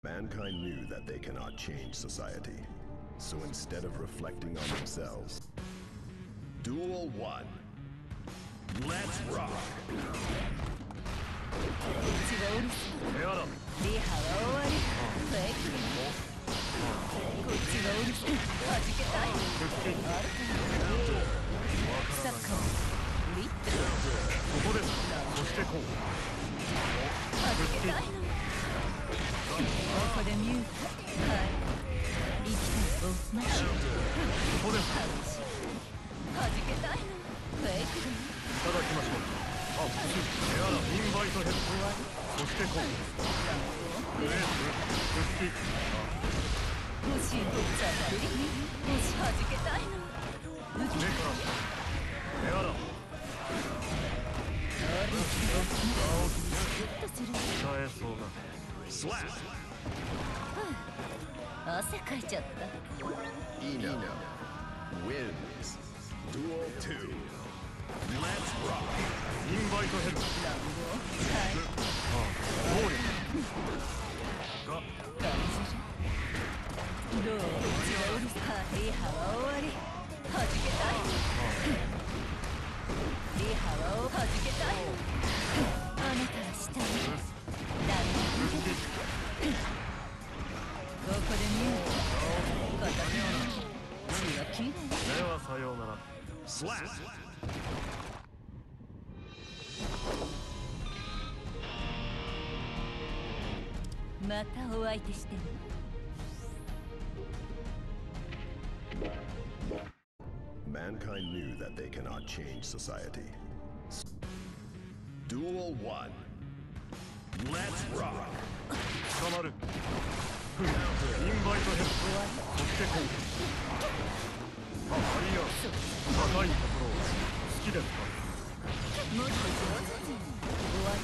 Mankind knew that they cannot change society. So instead of reflecting on themselves, Duel 1. Let's rock! うちがうるさい。リハは終わり。フェイクだ。こっちがうるさい。弾けたい。あるかな。サッカー。リッテ。 ここです。そしてこう。 弾けたいの。ここでミュート。はい。生きてる。マシ。 ここです。 弾けたいの。フェイクだ。 いただきましょう。エアラインバイトヘッド。そしてこう。レース復帰。 欲しいとザバリもし弾けたいの。受け目からエアラ使えそうだ。 Slap! 汗かいちゃった。 Eno wins. Duel 2. Let's rock! インバイトヘッド。 ランボーはい暴力が大事じゃどううちはうるさい。リハは終わり。弾けたいの。リハは弾けたいの。あなたは下にランボーここでミュート。片手の血はきれい。 ではさようなら。 Slap! またお相手してね。 Mankind knew that they cannot change society. Duel 1. Let's rock! 捕まる。インバイトヘッド。そしてこう。あいや、高いところ好きですか。 もっと上手に。終わり。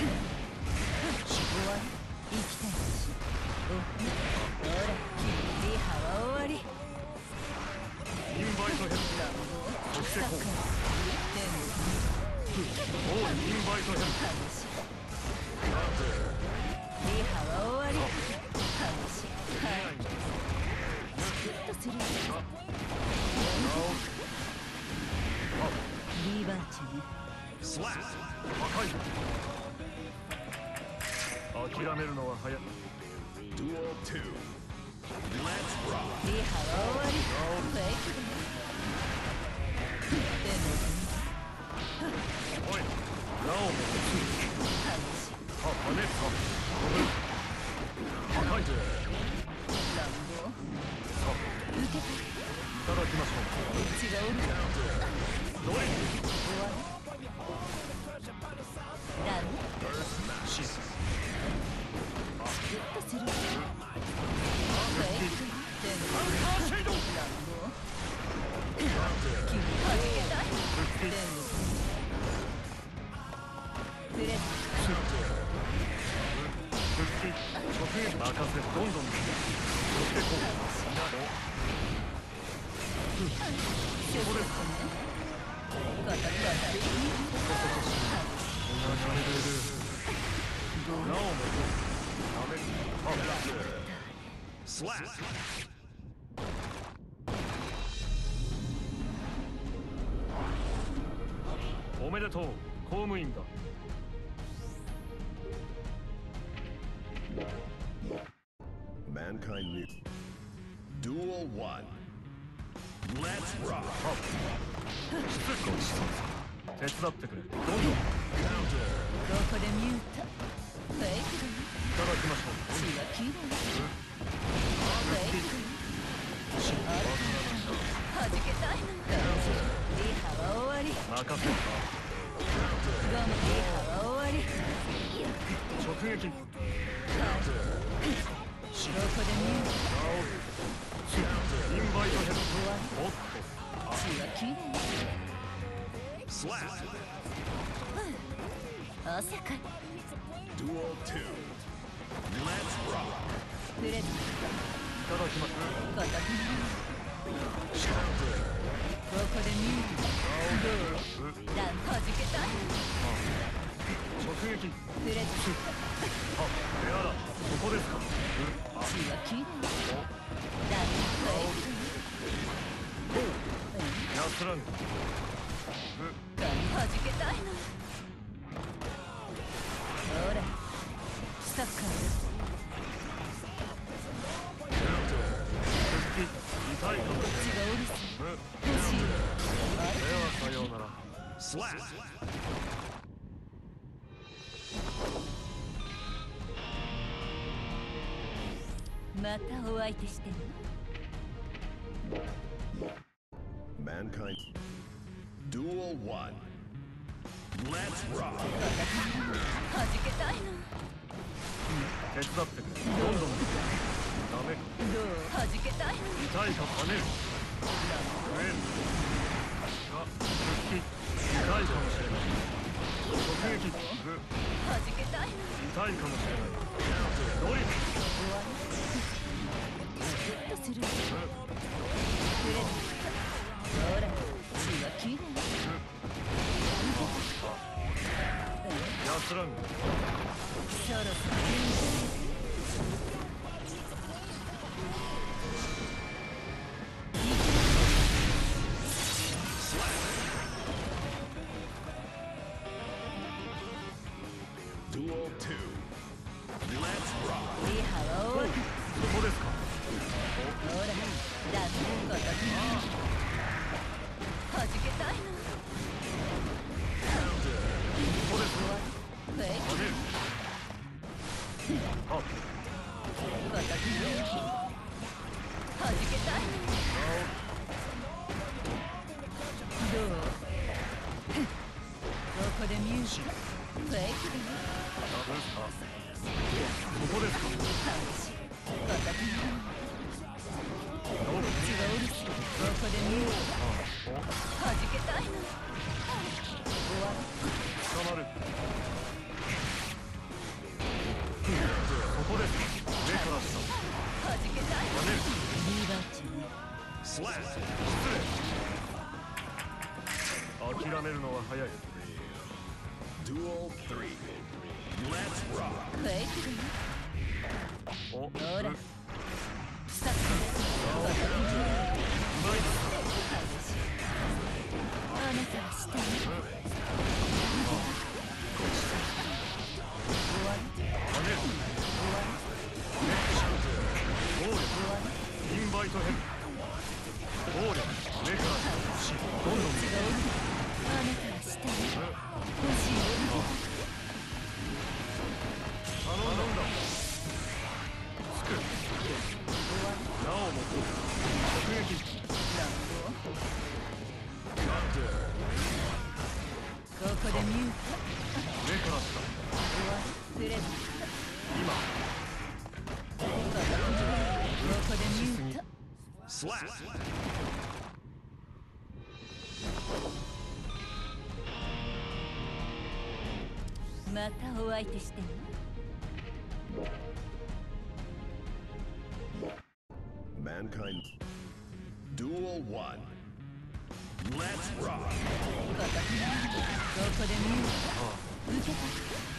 終わり。生きたいし。ほら、リハは終わり。 インバイトヘッド。そしてこう。 でもおうインバイトヘッリハは終わり。話はいスクッとする。リーバンチね。 Slap! 高い。諦めるのは早い。 Duel 2. Let's rock! リハは終わり。フェイクだ。でもおい、ラオも話跳ねた。高い。 乱暴受けた。 いただきましょう。 こっちがおる。 ドリル終わり。ダメ。 シススクッとする。フェイクでもシェイド乱暴君弾けたい。でもプレス復帰直撃任せどんどんそしてこうここですかね。ガタガタラオもダメ。 Slap! おめでとう公務員だ。 Mankind knew. Duel 1. Let's rock! 手伝ってくれ。どんどんい Counter! ここでミュート。フェイクただきましょう。 血はきれい。フェイクあるかな。弾けたいの。リハは終わり。 任せゴムリハは終わり。 直撃。 ここでミュート。 インバイトヘッド。おっ血はきれい。 Slap! 汗かい。 Duel 2. Let's rock! プレゼント。 いただきます。 片手に。 Counter! ここでミュート。どう弾けたい。 直撃。 プレゼント。 あ、エアラここですか。 はきれいだ安らぐはじけたいのほらサッカー復帰痛いかもし血がれないうるさい欲しいではさようなら Slap! またお相手してね Mankind. Duel 1. Let's rock! はじけたいの手伝ってくれどんどんダメかどうはじけたいの痛いか跳ねる増えるあ復帰痛いかもしれない突撃グはじけたいの痛いかもしれないドリル終わりシュッとするくれるほら血はきれい安らぐそろそろ Duel 2. Let's rock! リハは終わりここですかほらだってことはじけたいのここです終わりフェイク跳ねるあはじけたいのどうここでミュージックフェイクでねダブルあここですか話どうも血がうるさいここでミュージックはじけたいの終わ捕まるここですか目から下りはじけたいの跳ねるリバーチュ Slap! 失礼諦めるのは早い Duel 3. Let's rock! フェイクでねおほらうスタッフまいあなたは下に終わり跳ねる暴力インバイトヘル暴力目から下どんどんあなたは下に欲しい頼んだつくなおも直撃ここでミュート目から下プレゼン今ここでミュート Slap! またお相手してね Mankind. Duel 1. Let's rock! ここでミュート受けた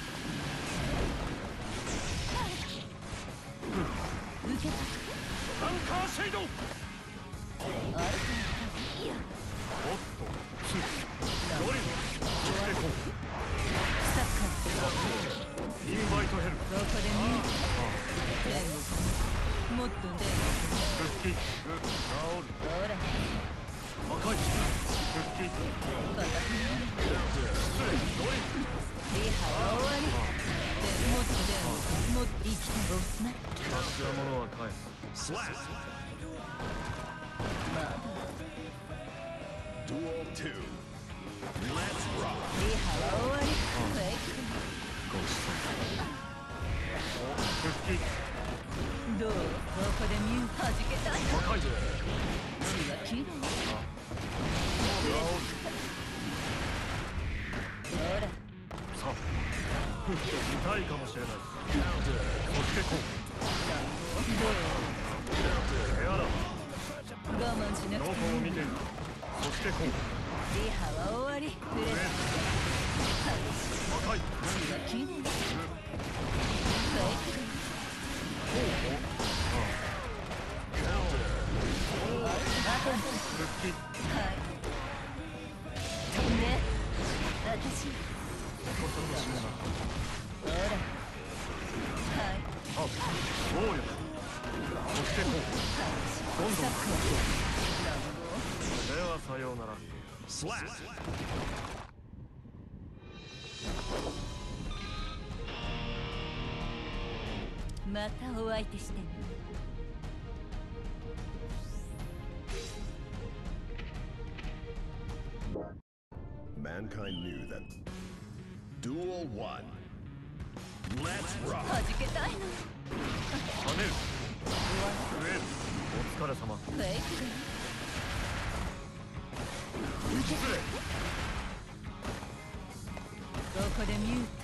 受けたアンカーシェイドあるかいやおっとツードリルそしてこうスタッカーインバイトヘルここでミュート天国もっと出る復帰治るほら赤い復帰こ失礼ドリルリハは終わりでもっと出るもっと生きてろな達したものは返す Slap! まだ Duel 2. Let's rock! リハは終わりフェイクごちそうお復帰どうここでミュートはじけたい赤い血はきれいほらさあ痛いかもしれないそしてこう手洗う我慢しなくどこていいを見てるそしてこうリハは終わりプレゼン赤い血はきれいフェイクほうほう復帰はい飛んで私こそこしめなほらはいあ暴力そしてこうどんどんではさようなら Slap! またお相手してね Mankind knew that. Duel 1. Let's rock! 弾けたいの跳ねる増えるお疲れ様フェイクで失礼どこでミュート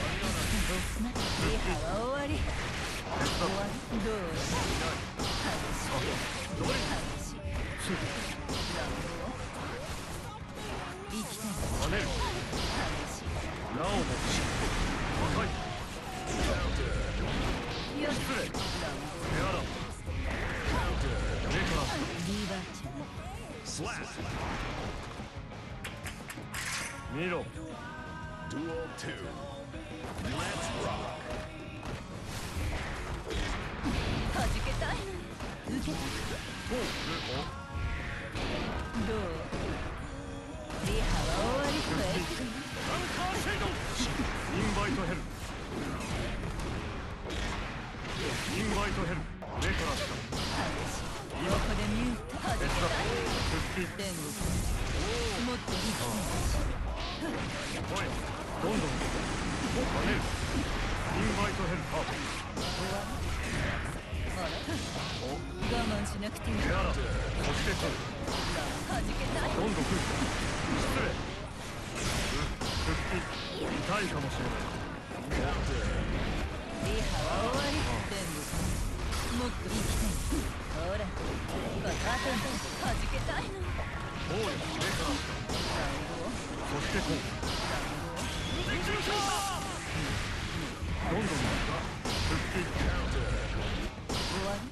リハは終わり終わりどう激しい激しい乱暴生きてる跳ねる激しなおも破壊いよし失礼乱暴手荒目からリバーチャー Slap! 見ろ Duel 2. Let's rock! 弾けたいの受けたどうリハは終わりフェイクランカーシェイドインバイトヘルインバイトヘル目から下激しいここでミュート弾け別だたい復帰天国もっと生きてほしいおいどんどん跳ねるインバイトヘルパーほら我慢しなくていい手荒そしてこ弾けたいうどんどん来る失礼復帰痛いかもしれないリハは終わり天国もっと生きていいほらバカテン弾けたいの暴力目からそしてこうどんどん復帰終わり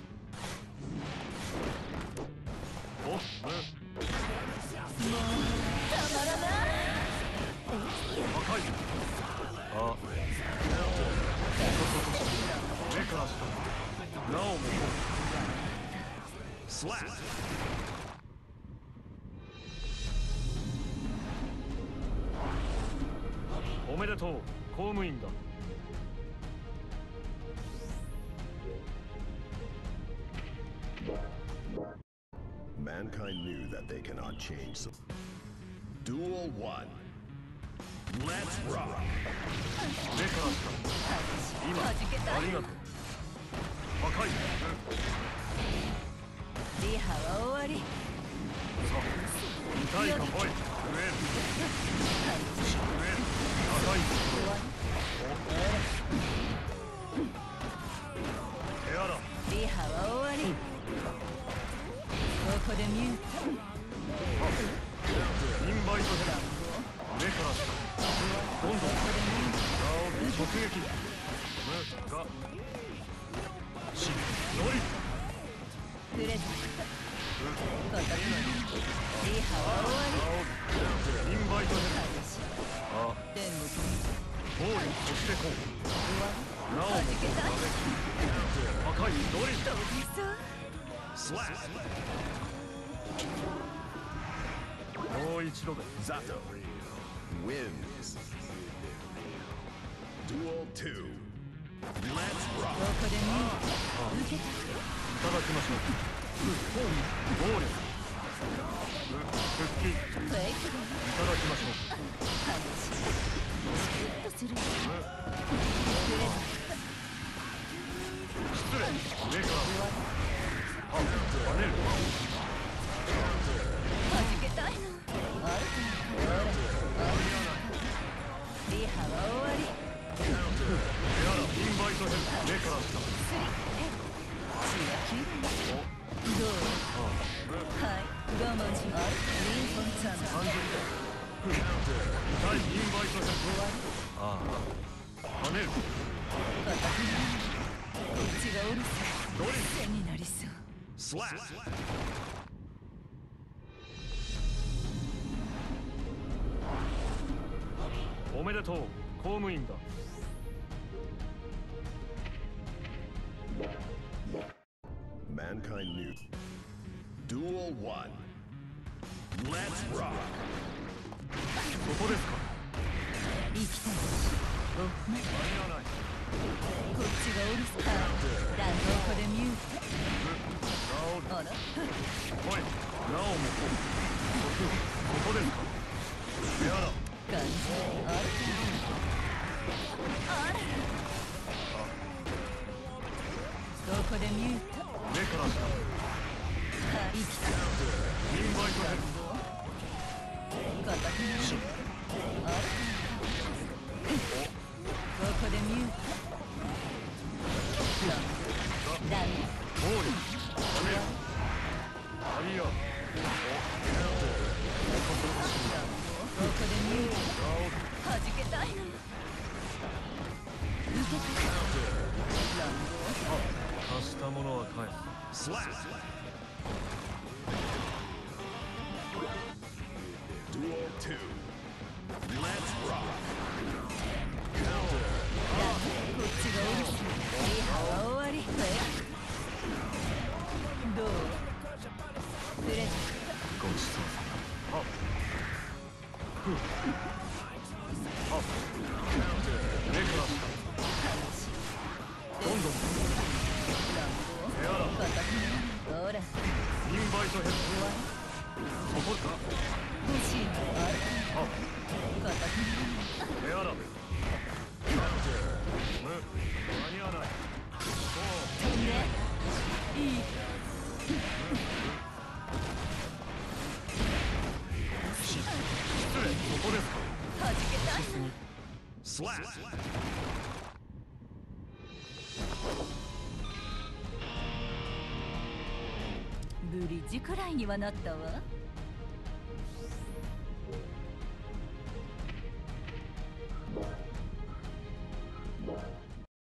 おったまらない赤いあ目から下なおも Slap! おめでとう公務員だ Mankind knew that they cannot change. Duel 1. Let's rock! 目から下今弾けたいありがとう赤いリハは終わりさあ痛いかおい増える赤い終わり手荒リハは終わりここでミュートインバイトヘル目から下どんどん直撃無がしのりプレゼントここでリハは終わりインバイトヘル激しいあ天国暴力そしてこう終わりなおも弾けたい赤いのり飛びそう Slap! もう一度で Zato wins. Duel 2. Let's こ rock! こでミュート受けたいただきましょう暴力復帰いフェイクでただきましょ激しいシュッとするプレゼンう失礼目から跳ねる弾けたいのあるかほらリハは終わり手荒インバイトヘル目から下血は切るどうはい我慢しますリンフォンちゃん 30対インバイトヘルああ跳ねる血がおるさドリル背になりそう Slap! おめでとう公務員だ。 Mankind new. Duel 1. Let's rock. ここですか。 行きたい。お前間に合わない。 こっちがオールスター。ランドコでミュート。あらおい、なおもここですか。やら感じあるあらどこでミュート。 目から下生きた。 インバイトヘッ片手にあらどこでミュート。ランド暴力アリアどこでミュート。はじけたいの。受けたラン貸したものは返す。 Slap. Duel 2. Let's rock. こっちがオルス。リハは終わり。どうプレゼンごちそうさま。目から下どんどんやら片手ほらインバイトヘッそこか。 欲しいのある片手やら間に合わない。 飛んでいい失礼ここですか。 はじけたいの。 Slap. ブリッジくらいにはなったわ。